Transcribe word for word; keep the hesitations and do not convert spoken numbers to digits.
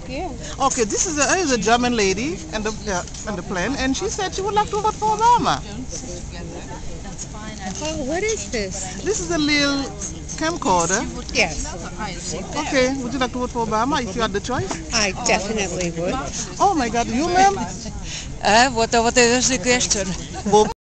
Yeah. Okay, this is a, is a German lady and the uh, and the plane, and she said she would like to vote for Obama. Oh, what is this? This is a little camcorder. Yes, Okay, would you like to vote for Obama if you had the choice? I definitely would. Oh my God, you ma'am? Uh, what, what is the question? Vote